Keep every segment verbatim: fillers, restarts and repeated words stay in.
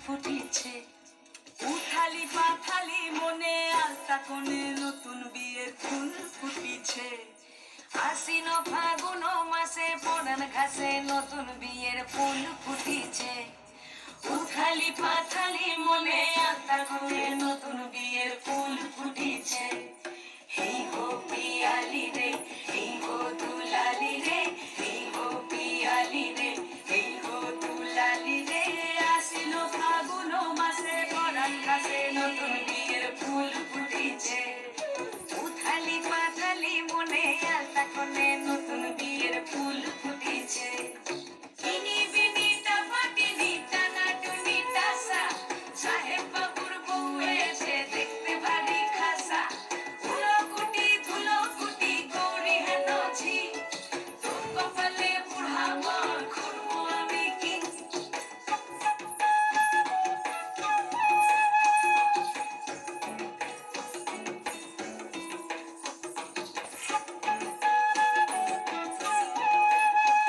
ফুটিছে। উথালি পাথালি মনে আলতা কোণে নতুন বিয়ের ফুল ফুটিছে। আশ্বিন ফাগুন মাসে পরাণ ঘাসে নতুন বিয়ের ফুল ফুটিছে। উথালি পাথালি মনে আলতা কোণে নতুন বিয়ের ফুল ফুটিছে। এই গো পিয়ালি রে, এই গো দুলালি রে, এই গো পিয়ালি রে, এই গো দুলালি রে। আশ্বিন ফাগুন মাসে পরাণ ঘাসে নতুন বিয়ের ফুল ফুটিছে। উথালি পাথালি মনে আলতা কোণে নতুন বিয়ের ফুল ফুটিছে। ইনি বিনি টাপাটিনি টানা টুনি টাসা, সাহেব বাবুর বউ এসে দেখতে ভারী খাসা। ধুলো কুটি ধুলো কুটি গৌরী হেন ঝি, তোর কপালে বুড়া বর করবো আমি কি।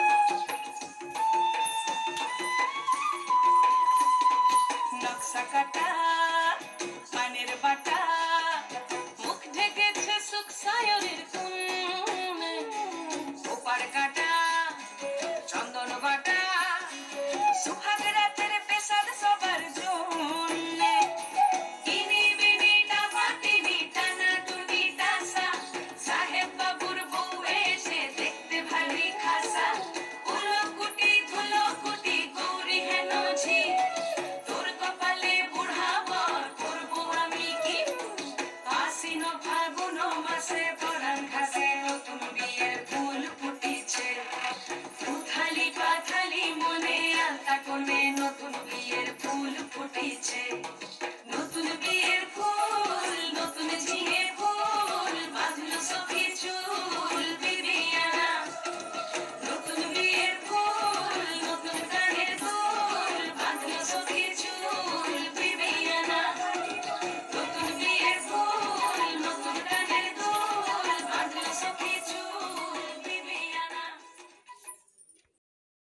নকশা কাটা